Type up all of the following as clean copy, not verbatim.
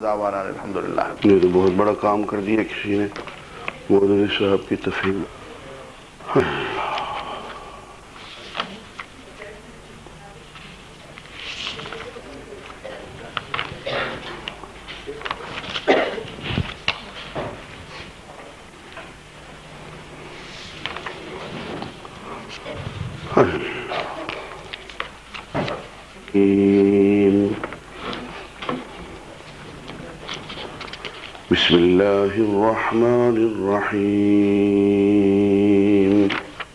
अल्हम्दुलिल्लाह। ये तो बहुत बड़ा काम कर दिया किसी ने, मौलवी साहब की तफहीम। बिस्मिल्लाहिर्रहमानिर्रहीम।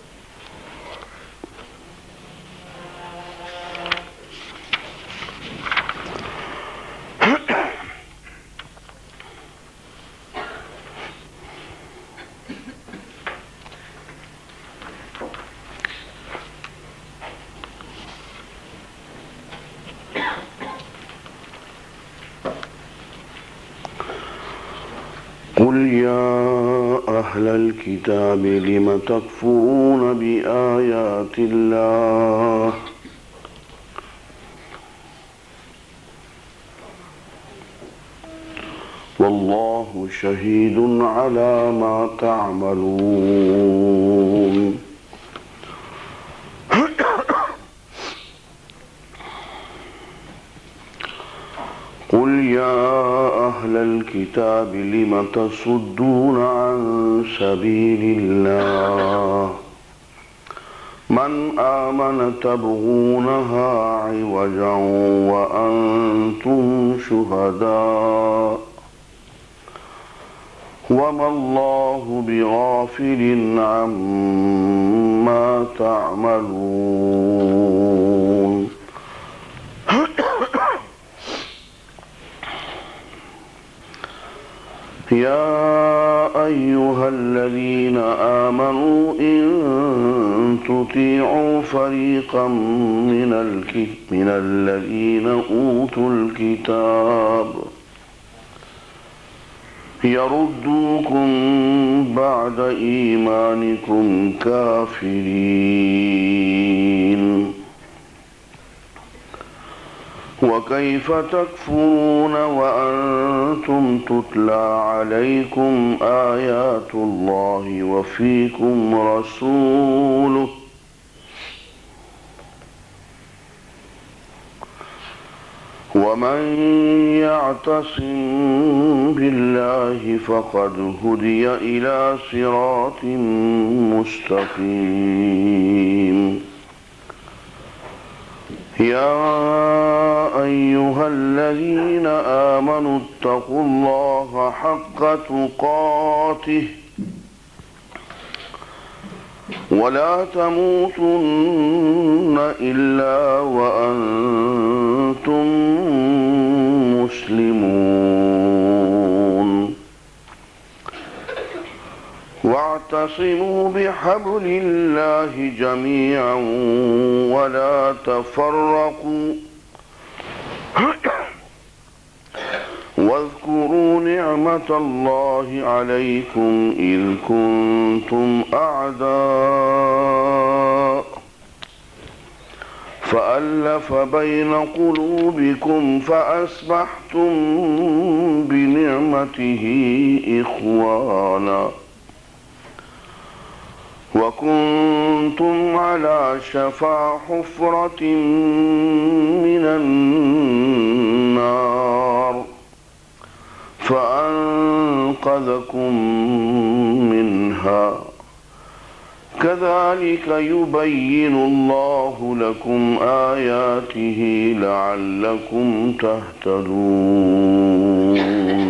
कुल या अहलल किताब लिम तकफुरून बिआयातिल्लाह वल्लाहु शहीदुन अला मा तअमलून। कुल या अहलल किताब लिम तसुद्दून अन सबीलिल्लाह मन आमन तबगूनहा इवजन व अंतुम शुहदा वमल्लाहु बिगाफिलिन अम्मा तअमलून। या अय्युहल्लज़ीना आमनू इन तुतीअू फ़रीक़म मिनल्लज़ीना ऊतुल किताब यरुद्दूकुम बअद ईमानिकुम काफ़िरीन। वकैफ़ तकफ़ुरून वअन्तुम तुतला अलैकुम आयातुल्लाहि वफ़ीकुम रसूलुहु वमन यअतसिम बिल्लाहि फ़क़द हुदिय इला सिरातिम मुस्तक़ीम। या अय्युहल्लज़ीना आमनू इत्तक़ुल्लाहा हक़्क़ तुक़ातिह वला तमूतुन्न इल्ला व अंतुम मुस्लिमून। वाअतसिमू बिहब्लिल्लाहि जमीअन वला तफ़र्रक़ू वज़्कुरू निअमतल्लाहि अलैकुम इज़ कुन्तुम अअदाअ फ़अल्लफ़ बैन क़ुलूबिकुम फ़अस्बहतुम बिनिअमतिही इख़्वाना वकुन्तुम अला शफ़ा हुफ़्रतिन मिनन्नार फ़अन्क़ज़कुम मिन्हा कज़ालिक युबय्यिनुल्लाहु लकुम आयातिही लअल्लकुम तहतदून।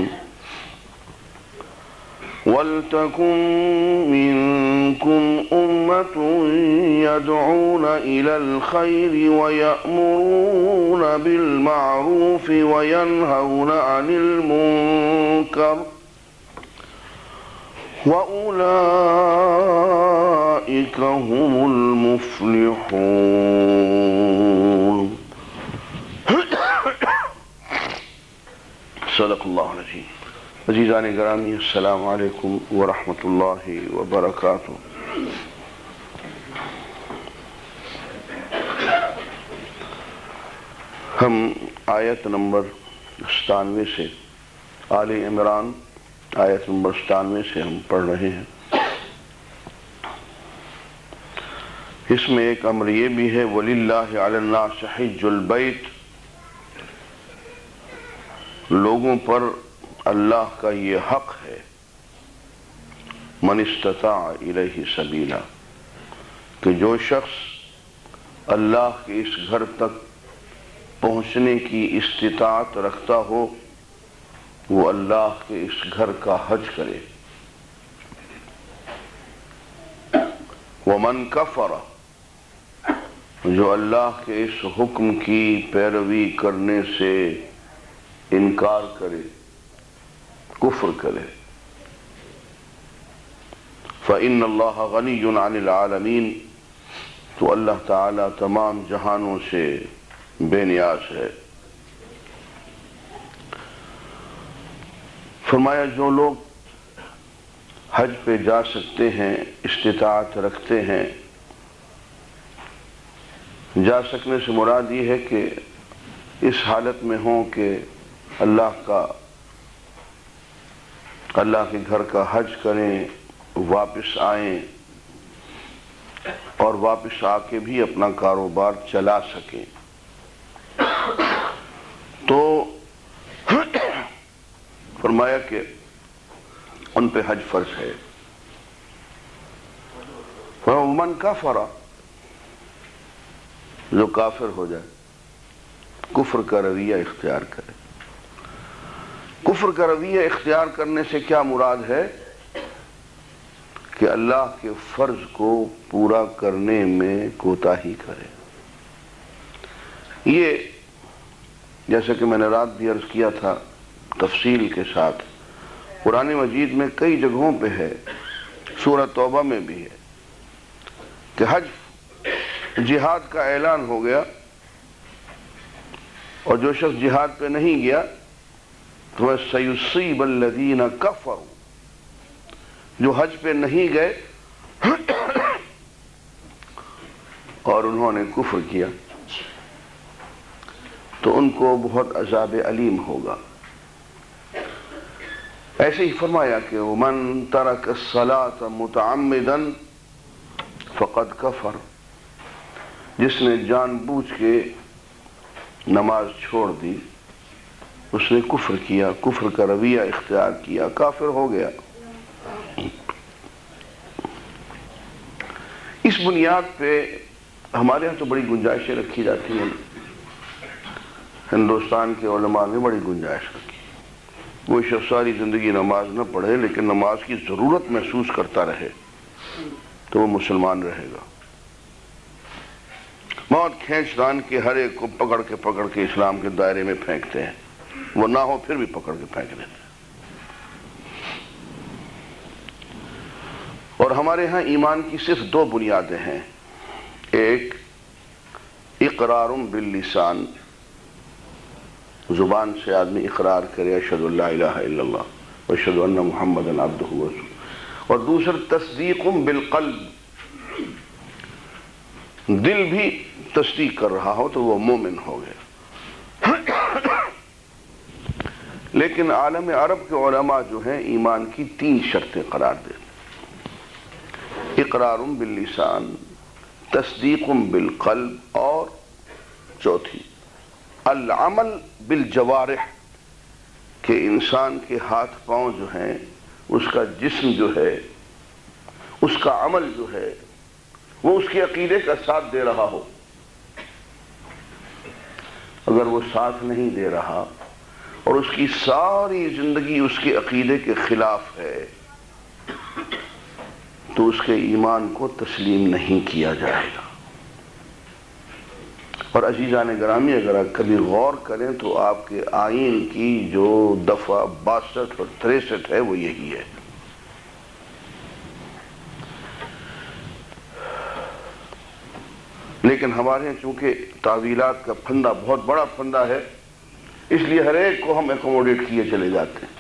वल्तकुम मिनकुम उम्मतुन यदऊन इलल खैरि व यअमुरून बिल मारूफि व यनहौन अनिल मुनकर व उलाइका हुमुल मुफ्लिहून। सदक़ल्लाहुल अज़ीम। अज़ीज़ान गिरामी, अस्सलामु अलैकुम व रहमतुल्लाहि व बरकातुहू। हम आयत नंबर 97 से آل عمران آیت نمبر 97 سے ہم پڑھ رہے ہیں۔ اس میں ایک امر یہ بھی ہے وَلِلَّهِ عَلَى النَّاسِ حِجُّ الْبَيْتِ، لوگوں پر اللہ کا یہ حق ہے من استطاع الیہ سبیلا، کہ جو شخص اللہ کے اس گھر تک پہنچنے کی استطاعت رکھتا ہو وہ اللہ کے اس گھر کا حج کرے۔ وَمَنْ كَفَرَ، جو اللہ کے اس حکم کی پیروی کرنے سے انکار کرے، کفر کرے، فَإِنَّ اللَّهَ غَنِيٌّ عَنِ الْعَالَمِينَ، تو اللہ تعالیٰ تمام جہانوں سے بے نیاز ہے۔ فرمایا جو لوگ حج پہ جا سکتے ہیں، استطاعت رکھتے ہیں، جا سکنے سے مراد یہ ہے کہ اس حالت میں ہوں کہ اللہ کے گھر کا حج کریں، واپس آئیں اور واپس آ کے بھی اپنا کاروبار چلا سکیں، تو فرمایا کہ ان پہ حج فرض ہے۔ وَمَنْ كَفَرَ، جو کافر ہو جائے، کفر کا رویہ اختیار کرے۔ کفر کا رویہ اختیار کرنے سے کیا مراد ہے؟ کہ اللہ کے فرض کو پورا کرنے میں کوتاہی کرے۔ یہ جیسا کہ میں نے رات بھی عرض کیا تھا تفصیل کے ساتھ، قرآن مجید میں کئی جگہوں پہ ہے، سورہ توبہ میں بھی ہے کہ حج جہاد کا اعلان ہو گیا اور جو شخص جہاد پہ نہیں گیا تو سَيُصِيبَ الَّذِينَ كَفَرُوا، جو حج پہ نہیں گئے اور انہوں نے کفر کیا تو ان کو بہت عذاب علیم ہوگا۔ ایسے ہی فرمایا کہ وَمَن تَرَكَ الصَّلَاةَ مُتَعَمِّدًا فَقَدْ كَفَرَ، جس نے جان بوجھ کے نماز چھوڑ دی اس نے کفر کیا، کفر کا رویہ اختیار کیا، کافر ہو گیا۔ اس بنیاد پہ ہمارے ہاں تو بڑی گنجائشیں رکھی جاتی ہیں، ہندوستان کے علماء نے بڑی گنجائش رکھی، وہ شخص ساری زندگی نماز نہ پڑھے لیکن نماز کی ضرورت محسوس کرتا رہے تو وہ مسلمان رہے گا۔ بہت کھینچ تان کے ہر ایک کو پکڑ کے اسلام کے دائرے میں پھینکتے ہیں، وہ نہ ہو پھر بھی پکڑ کے پھینک دیتے ہیں۔ اور ہمارے ہاں ایمان کی صرف دو بنیادیں ہیں، ایک اقرار باللسان، زبان سے آدمی اقرار کرے اشہد ان لا الہ الا اللہ واشہد ان محمدا عبدہ ورسولہ، اور دوسر تصدیق بالقلب، دل بھی تصدیق کر رہا ہو تو وہ مومن ہو گیا۔ لیکن عالم عرب کے علماء جو ہیں ایمان کی 3 شرطیں قرار دیتے ہیں، اقرار باللسان، تصدیق بالقلب، اور چوتھی العمل بالجوارح، کہ انسان کے ہاتھ پاؤں جو ہیں، اس کا جسم جو ہے، اس کا عمل جو ہے وہ اس کے عقیدے کا ساتھ دے رہا ہو۔ اگر وہ ساتھ نہیں دے رہا اور اس کی ساری زندگی اس کے عقیدے کے خلاف ہے تو اس کے ایمان کو تسلیم نہیں کیا جائے گا۔ اور عزیزان گرامی اگر آپ کبھی غور کریں تو آپ کے آئین کی جو دفعہ 62 اور 63 ہے وہ یہی ہے۔ لیکن ہمارے یہاں چونکہ تعویلات کا پھندا بہت بڑا پھندا ہے، اس لیے ہر ایک کو ہم ایکوموڈیٹ کیے چلے جاتے ہیں۔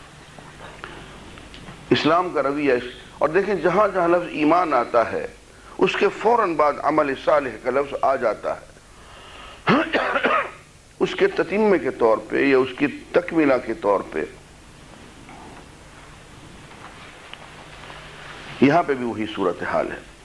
اسلام کا رویہ اور دیکھیں جہاں جہاں لفظ ایمان آتا ہے اس کے فوراً بعد عمل صالح کا لفظ آ جاتا ہے، اس کے تتمے کے طور پہ یا اس کی تکمیلہ کے طور پہ یہاں پہ بھی وہی صورتحال ہے۔